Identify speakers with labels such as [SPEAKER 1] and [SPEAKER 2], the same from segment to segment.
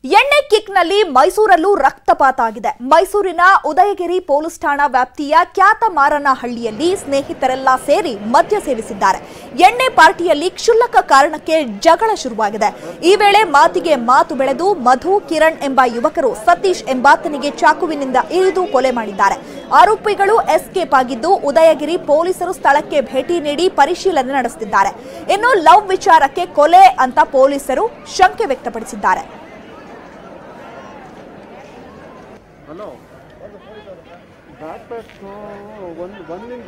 [SPEAKER 1] ಎಣ್ಣೆ ಕಿಕ್ನಲ್ಲಿ ಮೈಸೂರಲ್ಲೂ ರಕ್ತಪಾತ ಆಗಿದೆ. ಮೈಸೂರಿನ ಉದಯಗಿರಿ ಪೊಲೀಸ್ ಠಾಣಾ ವ್ಯಾಪ್ತಿಯ ಕ್ಯಾತಮಾರನಹಳ್ಳಿಯಲ್ಲಿ ಸ್ನೇಹಿತರೆಲ್ಲ ಸೇರಿ ಮದ್ಯ ಸೇವಿಸಿದ್ದಾರೆ. ಎಣ್ಣೆ ಪಾರ್ಟಿಯಲ್ಲಿ ಕ್ಷುಲ್ಲಕ ಕಾರಣಕ್ಕೆ ಜಗಳ ಶುರುವಾಗಿದೆ. ಈ ವೇಳೆ ಮಾತಿಗೆ ಮಾತು ಬೆಳೆದು ಮಧು, ಕಿರಣ್ ಎಂಬ ಯುವಕರು ಸತೀಶ್ ಎಂಬಾತನಿಗೆ ಚಾಕುವಿನಿಂದ ಇರಿದು ಕೊಲೆ ಮಾಡಿದ್ದಾರೆ. ಆರೋಪಿಗಳು ಎಸ್ಕೇಪ್ ಆಗಿದ್ದು ಉದಯಗಿರಿ ಪೊಲೀಸರು ಸ್ಥಳಕ್ಕೆ ಭೇಟಿ ನೀಡಿ ಪರಿಶೀಲನೆ ನಡೆಸುತ್ತಿದ್ದಾರೆ. ಇನ್ನು ಲವ್ ವಿಚಾರಕ್ಕೆ ಕೊಲೆ ಅಂತ ಪೊಲೀಸರು ಶಂಕೆ ವ್ಯಕ್ತಪಡಿಸಿದ್ದಾರೆ.
[SPEAKER 2] ಹಲೋ ಒಂದಿಂದ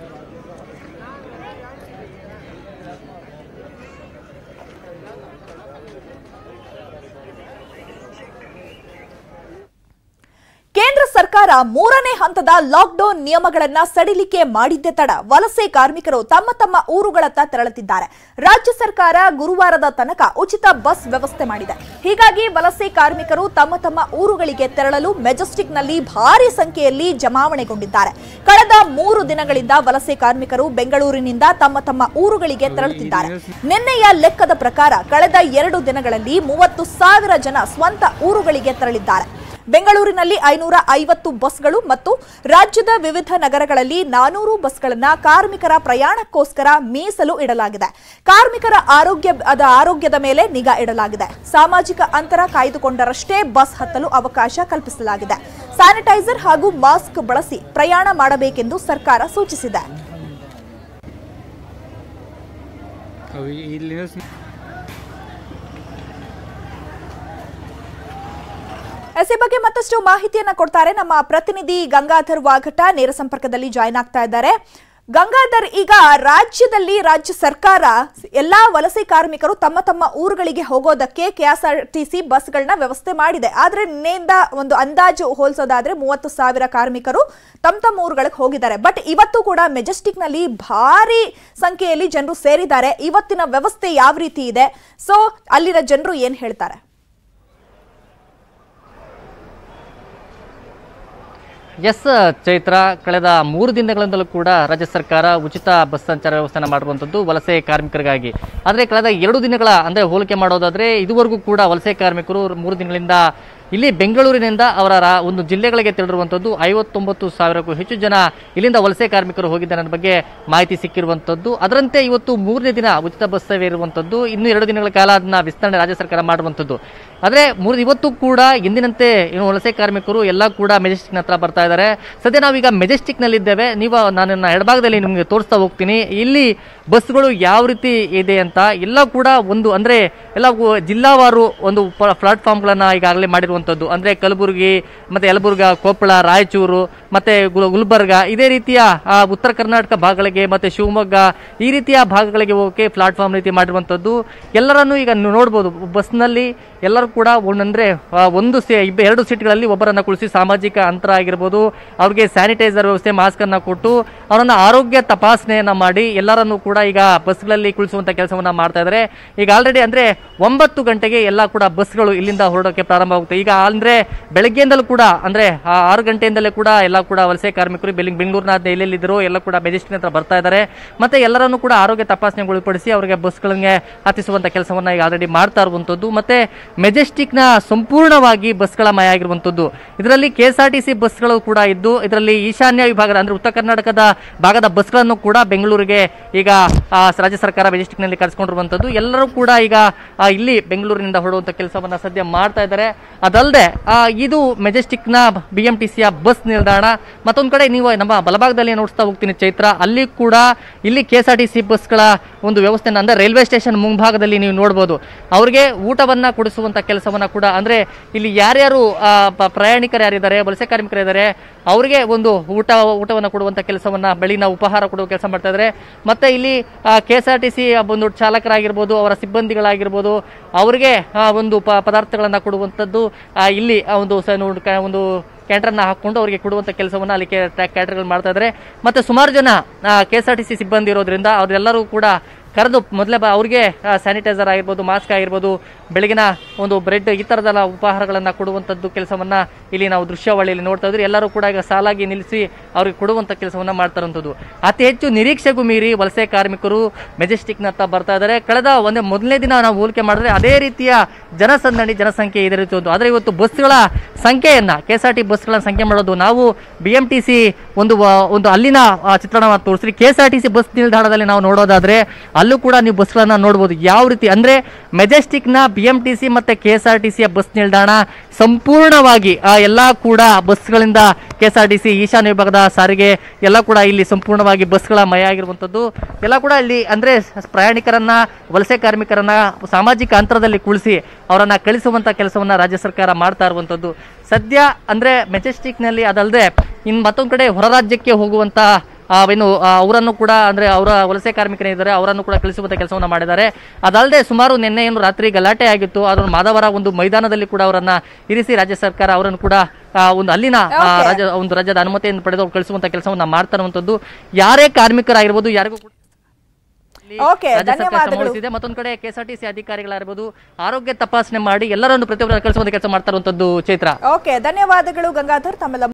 [SPEAKER 1] ಕೇಂದ್ರ ಸರ್ಕಾರ ಮೂರನೇ ಹಂತದ ಲಾಕ್ಡೌನ್ ನಿಯಮಗಳನ್ನು ಸಡಿಲಿಕೆ ಮಾಡಿದ್ದೇ ತಡ ವಲಸೆ ಕಾರ್ಮಿಕರು ತಮ್ಮ ತಮ್ಮ ಊರುಗಳತ್ತ ತೆರಳುತ್ತಿದ್ದಾರೆ. ರಾಜ್ಯ ಸರ್ಕಾರ ಗುರುವಾರದ ತನಕ ಉಚಿತ ಬಸ್ ವ್ಯವಸ್ಥೆ ಮಾಡಿದೆ. ಹೀಗಾಗಿ ವಲಸೆ ಕಾರ್ಮಿಕರು ತಮ್ಮ ತಮ್ಮ ಊರುಗಳಿಗೆ ತೆರಳಲು ಮೆಜೆಸ್ಟಿಕ್ನಲ್ಲಿ ಭಾರಿ ಸಂಖ್ಯೆಯಲ್ಲಿ ಜಮಾವಣೆಗೊಂಡಿದ್ದಾರೆ. ಕಳೆದ 3 ದಿನಗಳಿಂದ ವಲಸೆ ಕಾರ್ಮಿಕರು ಬೆಂಗಳೂರಿನಿಂದ ತಮ್ಮ ತಮ್ಮ ಊರುಗಳಿಗೆ ತೆರಳುತ್ತಿದ್ದಾರೆ. ನಿನ್ನೆಯ ಲೆಕ್ಕದ ಪ್ರಕಾರ ಕಳೆದ 2 ದಿನಗಳಲ್ಲಿ 30,000 ಜನ ಸ್ವಂತ ಊರುಗಳಿಗೆ ತೆರಳಿದ್ದಾರೆ. ಬೆಂಗಳೂರಿನಲ್ಲಿ 550 ಬಸ್ಗಳು ಮತ್ತು ರಾಜ್ಯದ ವಿವಿಧ ನಗರಗಳಲ್ಲಿ 400 ಬಸ್ಗಳನ್ನು ಕಾರ್ಮಿಕರ ಪ್ರಯಾಣಕ್ಕೋಸ್ಕರ ಮೀಸಲು ಇಡಲಾಗಿದೆ. ಕಾರ್ಮಿಕರ ಆರೋಗ್ಯದ ಮೇಲೆ ನಿಗಾ ಇಡಲಾಗಿದೆ. ಸಾಮಾಜಿಕ ಅಂತರ ಕಾಯ್ದುಕೊಂಡರಷ್ಟೇ ಬಸ್ ಹತ್ತಲು ಅವಕಾಶ ಕಲ್ಪಿಸಲಾಗಿದೆ. ಸ್ಯಾನಿಟೈಸರ್ ಹಾಗೂ ಮಾಸ್ಕ್ ಬಳಸಿ ಪ್ರಯಾಣ ಮಾಡಬೇಕೆಂದು ಸರ್ಕಾರ ಸೂಚಿಸಿದೆ. ಈ ಬಗ್ಗೆ ಮತ್ತಷ್ಟು ಮಾಹಿತಿಯನ್ನ ಕೊಡ್ತಾರೆ ನಮ್ಮ ಪ್ರತಿನಿಧಿ ಗಂಗಾಧರ್ ವಾಘಟ. ನೇರ ಸಂಪರ್ಕದಲ್ಲಿ ಜಾಯ್ನ್ ಆಗ್ತಾ ಇದ್ದಾರೆ. ಗಂಗಾಧರ್, ಈಗ ರಾಜ್ಯ ಸರ್ಕಾರ ಎಲ್ಲಾ ವಲಸೆ ಕಾರ್ಮಿಕರು ತಮ್ಮ ತಮ್ಮ ಊರುಗಳಿಗೆ ಹೋಗೋದಕ್ಕೆ ಕೆಎಸ್ಆರ್ಟಿಸಿ ಬಸ್ಗಳನ್ನ ವ್ಯವಸ್ಥೆ ಮಾಡಿದೆ. ಆದ್ರೆ ನಿನ್ನೆಯಿಂದ ಒಂದು ಅಂದಾಜು ಹೋಲಿಸೋದಾದ್ರೆ 30,000 ಕಾರ್ಮಿಕರು ತಮ್ಮ ಊರುಗಳಿಗೆ ಹೋಗಿದ್ದಾರೆ. ಬಟ್ ಇವತ್ತು ಕೂಡ ಮೆಜೆಸ್ಟಿಕ್ ನಲ್ಲಿ ಭಾರಿ ಸಂಖ್ಯೆಯಲ್ಲಿ ಜನರು ಸೇರಿದ್ದಾರೆ. ಇವತ್ತಿನ ವ್ಯವಸ್ಥೆ ಯಾವ ರೀತಿ ಇದೆ? ಸೊ ಅಲ್ಲಿನ ಜನರು ಏನ್ ಹೇಳ್ತಾರೆ?
[SPEAKER 3] ಎಸ್ ಚೈತ್ರ, ಕಳೆದ 3 ದಿನಗಳಿಂದಲೂ ಕೂಡ ರಾಜ್ಯ ಸರ್ಕಾರ ಉಚಿತ ಬಸ್ ಸಂಚಾರ ವ್ಯವಸ್ಥೆ ಮಾಡಿರುವಂಥದ್ದು ವಲಸೆ ಕಾರ್ಮಿಕರಿಗಾಗಿ. ಆದರೆ ಕಳೆದ 2 ದಿನಗಳ ಹೋಲಿಕೆ ಮಾಡೋದಾದ್ರೆ ಇದುವರೆಗೂ ಕೂಡ ವಲಸೆ ಕಾರ್ಮಿಕರು 3 ದಿನಗಳಿಂದ ಇಲ್ಲಿ ಬೆಂಗಳೂರಿನಿಂದ ಅವರ ಒಂದು ಜಿಲ್ಲೆಗಳಿಗೆ ತೆರಳಿರುವಂಥದ್ದು 59,000ಕ್ಕೂ ಹೆಚ್ಚು ಜನ ಇಲ್ಲಿಂದ ವಲಸೆ ಕಾರ್ಮಿಕರು ಹೋಗಿದ್ದಾರೆ ಅನ್ನೋ ಬಗ್ಗೆ ಮಾಹಿತಿ ಸಿಕ್ಕಿರುವಂಥದ್ದು. ಅದರಂತೆ ಇವತ್ತು 3ನೇ ದಿನ ಉಚಿತ ಬಸ್ ಸೇವೆ ಇರುವಂಥದ್ದು. ಇನ್ನು 2 ದಿನಗಳ ಕಾಲ ಅದನ್ನ ವಿಸ್ತರಣೆ ರಾಜ್ಯ ಸರ್ಕಾರ ಮಾಡಿರುವಂಥದ್ದು. ಆದರೆ ಇವತ್ತು ಕೂಡ ಎಂದಿನಂತೆ ವಲಸೆ ಕಾರ್ಮಿಕರು ಎಲ್ಲ ಕೂಡ ಮೆಜೆಸ್ಟಿಕ್ನ ಹತ್ರ ಬರ್ತಾ ಇದ್ದಾರೆ. ಸದ್ಯ ನಾವೀಗ ಮೆಜೆಸ್ಟಿಕ್ನಲ್ಲಿದ್ದೇವೆ. ನಾನು ನನ್ನ ಎಡಭಾಗದಲ್ಲಿ ನಿಮಗೆ ತೋರಿಸ್ತಾ ಹೋಗ್ತೀನಿ. ಇಲ್ಲಿ ಬಸ್ಗಳು ಯಾವ ರೀತಿ ಇದೆ ಅಂತ ಎಲ್ಲ ಕೂಡ ಎಲ್ಲ ಜಿಲ್ಲಾವಾರು ಒಂದು ಪ್ಲಾಟ್ಫಾರ್ಮ್ಗಳನ್ನ ಈಗಾಗಲೇ ಮಾಡಿರುವಂಥದ್ದು. ಕಲಬುರಗಿ ಮತ್ತೆ ಯಲಬುರ್ಗಾ, ಕೊಪ್ಪಳ, ರಾಯಚೂರು ಮತ್ತೆ ಗುಲ್ಬರ್ಗ, ಇದೇ ರೀತಿಯ ಉತ್ತರ ಕರ್ನಾಟಕ ಭಾಗಗಳಿಗೆ ಮತ್ತೆ ಶಿವಮೊಗ್ಗ ಈ ರೀತಿಯ ಭಾಗಗಳಿಗೆ ಹೋಗೋಕೆ ಪ್ಲಾಟ್ಫಾರ್ಮ್ ರೀತಿ ಮಾಡಿರುವಂಥದ್ದು. ಎಲ್ಲರನ್ನೂ ಈಗ ನೋಡ್ಬೋದು ಬಸ್ನಲ್ಲಿ ಎಲ್ಲರೂ ಕೂಡ 2 ಸೀಟ್ಗಳಲ್ಲಿ ಒಬ್ಬರನ್ನ ಕುಳಿಸಿ ಸಾಮಾಜಿಕ ಅಂತರ ಆಗಿರ್ಬೋದು, ಅವ್ರಿಗೆ ಸ್ಯಾನಿಟೈಸರ್ ವ್ಯವಸ್ಥೆ, ಮಾಸ್ಕ್ ಅನ್ನ ಕೊಟ್ಟು ಅವರನ್ನ ಆರೋಗ್ಯ ತಪಾಸಣೆಯನ್ನ ಮಾಡಿ ಎಲ್ಲರನ್ನೂ ಕೂಡ ಈಗ ಬಸ್ಗಳಲ್ಲಿ ಕುಳಿಸುವಂತ ಕೆಲಸವನ್ನ ಮಾಡ್ತಾ ಇದ್ದಾರೆ. ಈಗ ಆಲ್ರೆಡಿ 9 ಗಂಟೆಗೆ ಎಲ್ಲ ಕೂಡ ಬಸ್ಗಳು ಇಲ್ಲಿಂದ ಹೊರಡೋಕೆ ಪ್ರಾರಂಭ ಆಗುತ್ತೆ. ಈಗ ಬೆಳಗ್ಗೆಯಿಂದಲೂ ಕೂಡ 6 ಗಂಟೆಯಿಂದಲೇ ಕೂಡ ಎಲ್ಲ ಕೂಡ ವಲಸೆ ಕಾರ್ಮಿಕರು ಬೆಂಗಳೂರಿನ ಎಲ್ಲೆಲ್ಲಿದ್ದರು ಎಲ್ಲ ಕೂಡ ಮೆಜೆಸ್ಟಿಕ್ ಹತ್ರ ಬರ್ತಾ ಇದ್ದಾರೆ. ಮತ್ತೆ ಎಲ್ಲರನ್ನೂ ಕೂಡ ಆರೋಗ್ಯ ತಪಾಸಣೆಗೆ ಒಳಪಡಿಸಿ ಅವರಿಗೆ ಬಸ್ಗಳಿಗೆ ಹತ್ತಿಸುವಂತ ಕೆಲಸವನ್ನ ಈಗ ಆಲ್ರೆಡಿ ಮಾಡ್ತಾ ಇರುವಂತದ್ದು. ಮತ್ತೆ ಮೆಜೆಸ್ಟಿಕ್ನ ಸಂಪೂರ್ಣವಾಗಿ ಬಸ್ಗಳ ಮಯ ಆಗಿರುವಂತದ್ದು. ಇದರಲ್ಲಿ ಕೆಎಸ್ಆರ್ಟಿಸಿ ಬಸ್ಗಳು ಕೂಡ ಇದ್ದು ಇದರಲ್ಲಿ ಈಶಾನ್ಯ ವಿಭಾಗದ ಉತ್ತರ ಕರ್ನಾಟಕದ ಭಾಗದ ಬಸ್ಗಳನ್ನು ಕೂಡ ಬೆಂಗಳೂರಿಗೆ ಈಗ ರಾಜ್ಯ ಸರ್ಕಾರ ಮೆಜೆಸ್ಟಿಕ್ನಲ್ಲಿ ಕರೆಸಿಕೊಂಡಿರುವಂತದ್ದು. ಎಲ್ಲರೂ ಕೂಡ ಈಗ ಇಲ್ಲಿ ಬೆಂಗಳೂರಿನಿಂದ ಹೊರಡುವಂತ ಕೆಲಸವನ್ನ ಸದ್ಯ ಮಾಡ್ತಾ ಇದ್ದಾರೆ. ಅದಲ್ಲದೆ ಇದು ಮೆಜೆಸ್ಟಿಕ್ನ BMTCಯ ಬಸ್ ನಿಲ್ದಾಣ. ಮತ್ತೊಂದು ಕಡೆ ನೀವು ನಮ್ಮ ಬಲಭಾಗದಲ್ಲಿ ನೋಡ್ತಾ ಹೋಗ್ತೀನಿ ಚೈತ್ರ, ಅಲ್ಲಿ ಕೂಡ ಇಲ್ಲಿ ಕೆಎಸ್ಆರ್ಟಿಸಿ ಬಸ್ಗಳ ಒಂದು ವ್ಯವಸ್ಥೆನ ರೈಲ್ವೆ ಸ್ಟೇಷನ್ ಮುಂಭಾಗದಲ್ಲಿ ನೀವು ನೋಡಬಹುದು. ಅವರಿಗೆ ಊಟವನ್ನ ಕೊಡಿಸುವಂತ ಕೆಲಸವನ್ನ ಕೂಡ ಇಲ್ಲಿ ಯಾರ್ಯಾರು ಪ್ರಯಾಣಿಕರು ಯಾರಿದ್ದಾರೆ, ವಲಸೆ ಕಾರ್ಮಿಕರಿದ್ದಾರೆ, ಅವರಿಗೆ ಒಂದು ಊಟವನ್ನು ಕೊಡುವಂತ ಕೆಲಸವನ್ನ ಬೆಳಿನ ಉಪಹಾರ ಕೊಡುವ ಕೆಲಸ ಮಾಡ್ತಾ ಇದ್ದಾರೆ. ಮತ್ತೆ ಇಲ್ಲಿ ಕೆಎಸ್ಆರ್ಟಿಸಿ ಒಂದು ಚಾಲಕರಾಗಿರ್ಬೋದು, ಅವರ ಸಿಬ್ಬಂದಿಗಳಾಗಿರ್ಬೋದು, ಅವರಿಗೆ ಒಂದು ಪದಾರ್ಥಗಳನ್ನ ಕೊಡುವಂಥದ್ದು ಇಲ್ಲಿ ಒಂದು ಕ್ಯಾಂಟರ್ನ ಹಾಕೊಂಡು ಅವರಿಗೆ ಕೊಡುವಂತ ಕೆಲಸವನ್ನ ಅಲ್ಲಿ ಕ್ಯಾಟರ್ಗಳು ಮಾಡ್ತಾ ಇದ್ದಾರೆ. ಮತ್ತೆ ಸುಮಾರು ಜನ ಕೆಎಸ್ಆರ್ಟಿಸಿ ಸಿಬ್ಬಂದಿ ಇರೋದ್ರಿಂದ ಅವರೆಲ್ಲರೂ ಕೂಡ ಕರೆದು ಮೊದಲೇ ಅವ್ರಿಗೆ ಸ್ಯಾನಿಟೈಸರ್ ಆಗಿರ್ಬೋದು, ಮಾಸ್ಕ್ ಆಗಿರ್ಬೋದು, ಬೆಳಗಿನ ಒಂದು ಬ್ರೆಡ್ ಈ ಥರದೆಲ್ಲ ಉಪಹಾರಗಳನ್ನು ಕೊಡುವಂಥದ್ದು ಕೆಲಸವನ್ನ ಇಲ್ಲಿ ನಾವು ದೃಶ್ಯಾವಳಿಯಲ್ಲಿ ನೋಡ್ತಾ ಇದ್ರಿ. ಎಲ್ಲರೂ ಕೂಡ ಈಗ ಸಾಲಾಗಿ ನಿಲ್ಲಿಸಿ ಅವ್ರಿಗೆ ಕೊಡುವಂಥ ಕೆಲಸವನ್ನ ಮಾಡ್ತಾರಂಥದ್ದು. ಅತಿ ಹೆಚ್ಚು ನಿರೀಕ್ಷೆಗೂ ಮೀರಿ ವಲಸೆ ಕಾರ್ಮಿಕರು ಮೆಜೆಸ್ಟಿಕ್ನತ್ತ ಬರ್ತಾ ಇದ್ದಾರೆ. ಕಳೆದ ಮೊದಲನೇ ದಿನ ನಾವು ಹೋಲಿಕೆ ಮಾಡಿದ್ರೆ ಅದೇ ರೀತಿಯ ಜನಸಂಖ್ಯೆ ಇದೇ ರೀತಿ ಒಂದು. ಆದರೆ ಇವತ್ತು ಬಸ್ಗಳ ಸಂಖ್ಯೆಯನ್ನ KSRT ಬಸ್ಗಳ ಸಂಖ್ಯೆ ಮಾಡೋದು ನಾವು BMTC ಒಂದು ಅಲ್ಲಿನ ಚಿತ್ರಣವನ್ನು ತೋರಿಸ್ರಿ. KSRTC ಬಸ್ ನಿಲ್ದಾಣದಲ್ಲಿ ನಾವು ನೋಡೋದಾದ್ರೆ ಅಲ್ಲೂ ಕೂಡ ನೀವು ಬಸ್ಗಳನ್ನ ನೋಡ್ಬೋದು. ಯಾವ ರೀತಿ ಅಂದ್ರೆ ಮೆಜೆಸ್ಟಿಕ್ನ BMTC ಮತ್ತೆ KSRTC ಬಸ್ ನಿಲ್ದಾಣ ಸಂಪೂರ್ಣವಾಗಿ ಎಲ್ಲಾ ಕೂಡ ಬಸ್ಗಳಿಂದ KSRTC ಈಶಾನ್ಯ ವಿಭಾಗದ ಸಾರಿಗೆ ಎಲ್ಲ ಕೂಡ ಇಲ್ಲಿ ಸಂಪೂರ್ಣವಾಗಿ ಬಸ್ಗಳ ಮಯ ಆಗಿರುವಂಥದ್ದು. ಎಲ್ಲ ಕೂಡ ಇಲ್ಲಿ ಅಂದ್ರೆ ಪ್ರಯಾಣಿಕರನ್ನ, ವಲಸೆ ಕಾರ್ಮಿಕರನ್ನ ಸಾಮಾಜಿಕ ಅಂತರದಲ್ಲಿ ಕುಳಿಸಿ ಅವರನ್ನ ಕಳಿಸುವಂತ ಕೆಲಸವನ್ನ ರಾಜ್ಯ ಸರ್ಕಾರ ಮಾಡ್ತಾ ಇರುವಂಥದ್ದು. ಸದ್ಯ ಅಂದ್ರೆ ಮೆಜೆಸ್ಟಿಕ್ನಲ್ಲಿ ಅದಲ್ಲದೆ ಇನ್ನು ಮತ್ತೊಂದು ಕಡೆ ಹೊರ ರಾಜ್ಯಕ್ಕೆ ಹೋಗುವಂತ ಅವರನ್ನು ಕೂಡ ಅಂದ್ರೆ ಅವರ ವಲಸೆ ಕಾರ್ಮಿಕರಿದ್ದಾರೆ ಅವರನ್ನು ಕೂಡ ಕಳಿಸುವಂತ ಕೆಲಸವನ್ನ ಮಾಡಿದ್ದಾರೆ. ಅದಲ್ಲದೆ ಸುಮಾರು ನಿನ್ನೆ ಏನು ರಾತ್ರಿ ಗಲಾಟೆ ಆಗಿತ್ತು, ಅದನ್ನು ಮಾದವರ ಒಂದು ಮೈದಾನದಲ್ಲಿ ಕೂಡ ಅವರನ್ನ ಇರಿಸಿ ರಾಜ್ಯ ಸರ್ಕಾರ ಅವರನ್ನು ಕೂಡ ಒಂದು ಅಲ್ಲಿನ ರಾಜ್ಯದ ಅನುಮತಿಯನ್ನು ಪಡೆದು ಕಳಿಸುವಂತ ಕೆಲಸವನ್ನ ಮಾಡ್ತಾ ಇರುವಂತದ್ದು. ಯಾರೇ ಕಾರ್ಮಿಕರಾಗಿರ್ಬೋದು, ಯಾರಿಗೂ ಕೂಡ ಸಂಬಂಧಿಸಿದೆ. ಮತ್ತೊಂದು ಕಡೆ KSRTC ಅಧಿಕಾರಿಗಳಾಗಿರ್ಬೋದು ಆರೋಗ್ಯ ತಪಾಸಣೆ ಮಾಡಿ ಎಲ್ಲರನ್ನು ಪ್ರತಿಯೊಬ್ಬರನ್ನು ಕಳಿಸುವಂತ ಕೆಲಸ ಮಾಡ್ತಾ ಇರುವಂತದ್ದು. ಚೈತ್ರ,
[SPEAKER 1] ಧನ್ಯವಾದಗಳು ಗಂಗಾಧರ್ ತಮ್ಮೆಲ್ಲ